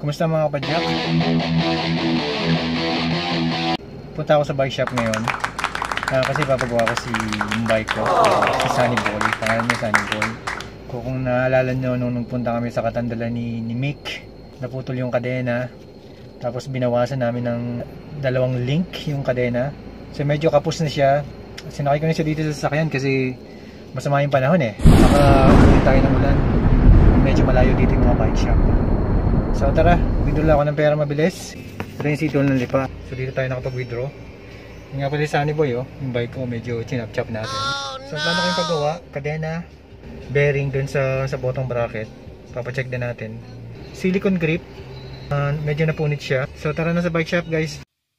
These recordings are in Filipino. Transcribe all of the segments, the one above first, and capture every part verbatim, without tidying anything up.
Kumusta mga kapadyak? Punta ako sa bike shop ngayon uh, kasi papagawa ko si yung bike ko, si Sunny Boy. Pangalan niya Sunny Boy. Kung naalala nyo nung nagpunta kami sa Katandala ni, ni Mick, naputol yung kadena, tapos binawasan namin ng dalawang link yung kadena. So medyo kapos na siya. Sinakay ko na siya dito sa sasakyan kasi masama yung panahon eh. Saka ulit tayo ng ulan. Medyo malayo dito yung mga bike shop. So tara, withdraw ako ng pera mabilis. Ito yung sitol ng lipa. So dito tayo nakapag-withdraw. Yung nga pala Sunny Boy oh, yung bike ko medyo chinap-chap natin. So plano ko yung paggawa, kadena, bearing dun sa, sa bottom bracket. Papacheck din natin. Silicone grip, uh, medyo napunit siya. So tara na sa bike shop guys.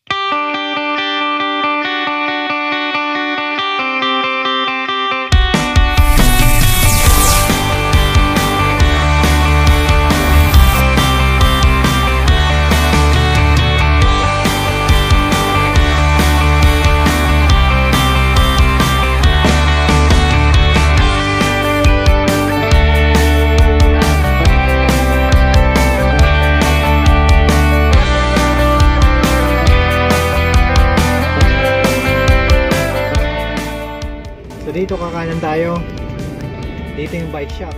Dito kakanan tayo. Dito yung bike shop.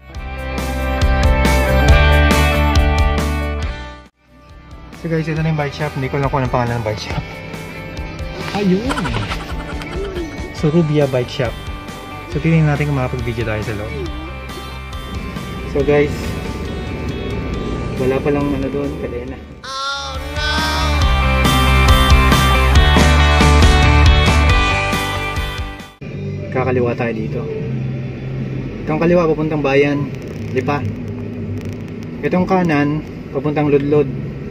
So guys, ito na yung bike shop. Hindi ko lang kung anong pangalan ng bike shop. Ayun! So Rubia Bike Shop. So tingnan natin kung makapag-video tayo sa loob. So guys, wala pa lang ano doon, kadena. Kakaliwa tayo dito. Itong kaliwa papuntang bayan, lipa. Itong kanan papuntang Ludlod.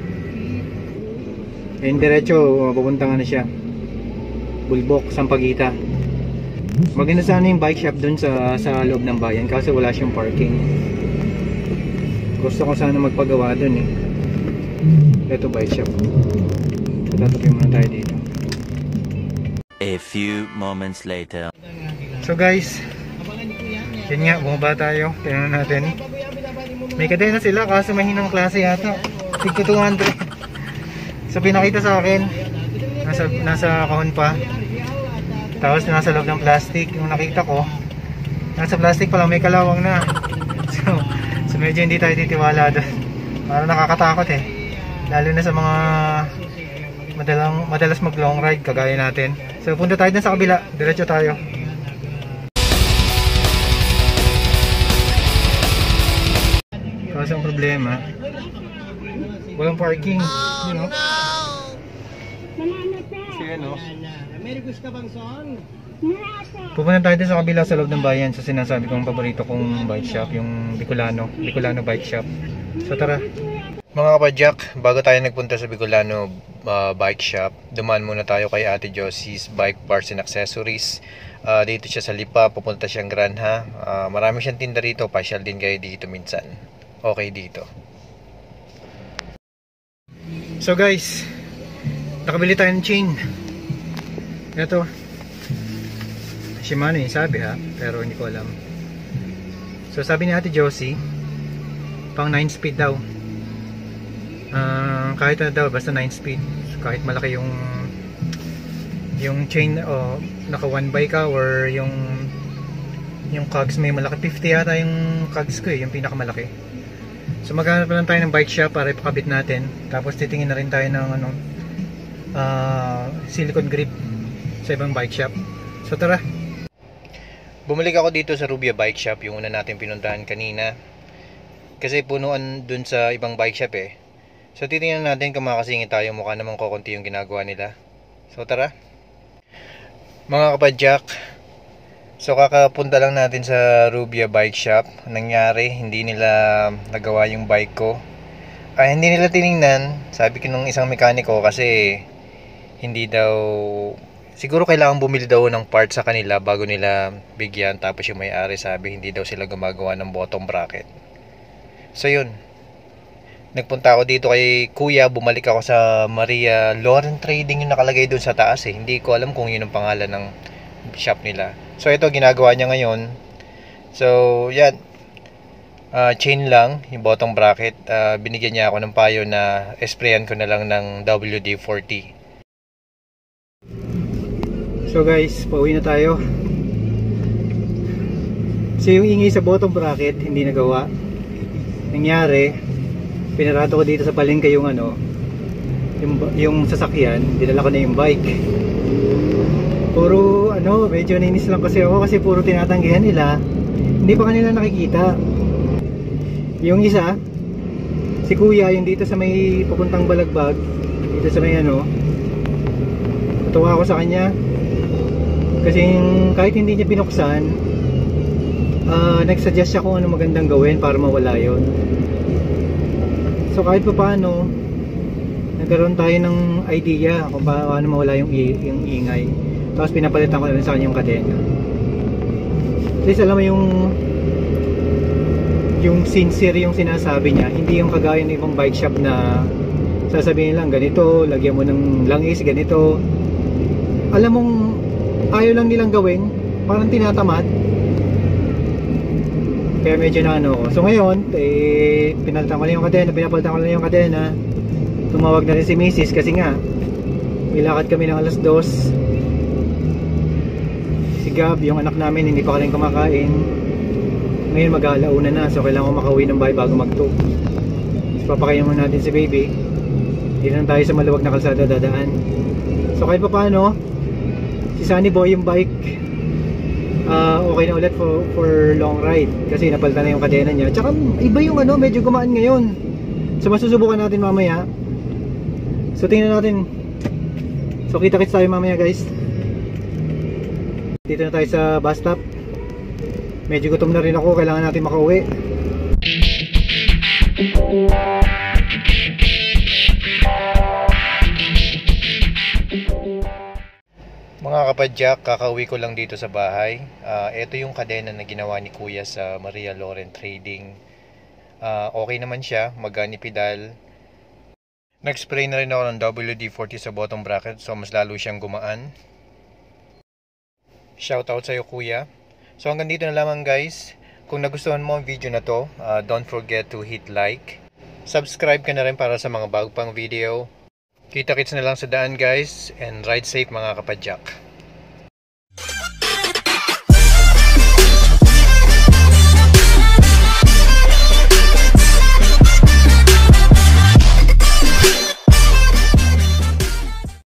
Yung diretso papuntang ano siya, Bulbok, Sampaguita. Maganda sana yung bike shop dun sa, sa loob ng bayan kasi wala siyang parking. Gusto ko sana magpagawa dun eh. Ito bike shop. Tatabi muna tayo dito. A few moments later. So guys, yun nga, bumaba tayo. Tingnan natin. May kadena sila kaso mahinang klase yata. Tigto two hundred. So pinakita sa akin, nasa, nasa kahon pa. Tapos nasa loob ng plastic. Yung nakita ko, nasa plastic pa lang, may kalawang na. So, so medyo hindi tayo titiwala doon. Parang nakakatakot eh. Lalo na sa mga madalang, madalas mag long ride kagaya natin. So punta tayo dun sa kabila. Diretso tayo. Kasi ang problema, walang parking, you know. Kasi ano, pupunta tayo din sa kabila sa loob ng bayan sa sinasabi kong paborito kong bike shop, yung Bicolano, Bicolano Bike Shop. So tara. Mga kapadyak, bago tayo nagpunta sa Bicolano uh, Bike Shop, dumaan muna tayo kay Ate Josie's Bike Parts and Accessories. Uh, dito siya sa Lipa, pupunta siyang Granha. Uh, marami siyang tinda rito, pasyal din kayo dito minsan. Okay dito. So guys, nakabili tayo ng chain. Ito Shimano yung sabi ha, pero hindi ko alam. So sabi ni Ate Josie, pang nine speed daw. uh, Kahit ano daw, basta nine speed. So, kahit malaki yung yung chain, o oh, naka one by ka, or yung yung cogs may malaki, fifty yata yung cogs ko eh, yung pinakamalaki. So maghanap lang tayo ng bike shop para ipakabit natin. Tapos titingin na rin tayo ng ano, uh, silicone grip sa ibang bike shop. So tara. Bumalik ako dito sa Rubia Bike Shop, yung una natin pinuntahan kanina. Kasi punuan dun sa ibang bike shop eh. So titingnan natin kung makakasingit tayo, mukha namang kukunti yung ginagawa nila. So tara. Mga kapadyak, so kakapunta lang natin sa Rubia Bike Shop. Nangyari, hindi nila nagawa yung bike ko. Ay, hindi nila tiningnan. Sabi ko nung isang mekaniko kasi hindi daw, siguro kailangan bumili daw ng parts sa kanila bago nila bigyan. Tapos yung may-ari sabi hindi daw sila gumagawa ng bottom bracket. So yun, nagpunta ako dito kay Kuya. Bumalik ako sa Maria Lauren Trading yung nakalagay doon sa taas eh. Hindi ko alam kung yun ang pangalan ng shop nila. So ito ginagawa niya ngayon. So yan, uh, chain lang, yung bottom bracket. Uh, binigyan niya ako ng payo na sprayan ko na lang ng W D forty. So guys, pauwi na tayo. So yung ingay sa bottom bracket hindi nagawa. Nangyari, pinarato ko dito sa palengke yung ano, yung, yung sasakyan, dinala ko na yung bike. Puro ano, medyo nainis lang kasi ako kasi puro tinatanggihan nila. Hindi pa kanila nakikita. Yung isa, si kuya, yung dito sa may papuntang Balagbag, dito sa may ano, natuwa ako sa kanya. Kasi kahit hindi niya binuksan, Uh, nag-suggest siya kung ano magandang gawin para mawala yon. So kahit pa paano, nagkaroon tayo ng idea kung paano mawala yung, yung ingay. Tapos pinapalitan ko na rin sa kanya yung kadena. At least alam mo yung yung sincere yung sinasabi niya, hindi yung kagaya ng ibang bike shop na sasabihin lang ganito, lagyan mo ng langis, ganito. Alam mong ayaw lang nilang gawin, parang tinatamad. Kaya medyo na ano ko. So ngayon, eh, pinalitan ko na yung kadena, pinapalitan ko na yung kadena. Tumawag na rin si Missus kasi nga, ilakad kami ng alas dos. Si Gab, yung anak namin, hindi pa ka rin kumakain. Ngayon mag-aalauna na, so kailangan ko makauwi ng bahay bago mag-two. So papakain muna natin si baby. Hindi na tayo sa maluwag na kalsada dadaan. So kahit pa paano, si Sunny Boy yung bike, Uh, okay na ulit for, for long ride kasi napalitan na yung kadena niya. Tsaka iba yung ano, medyo gumaan ngayon. So masusubukan natin mamaya. So tingnan natin. So kita-kits tayo mamaya guys. Dito na tayo sa bus stop. Medyo gutom na rin ako, kailangan natin makauwi. Mga kapadyak, kakauwi ko lang dito sa bahay. Uh, ito yung kadena na ginawa ni Kuya sa Maria Loren Trading. Uh, okay naman siya, magani pedal. Nag-spray na rin ako ng W D forty sa bottom bracket, so mas lalo siyang gumaan. Shoutout sa'yo Kuya. So hanggang dito na lamang guys. Kung nagustuhan mo ang video na to, uh, don't forget to hit like. Subscribe ka na rin para sa mga bago pang video. Kita-kits na lang sa daan guys, and ride safe mga kapadyak.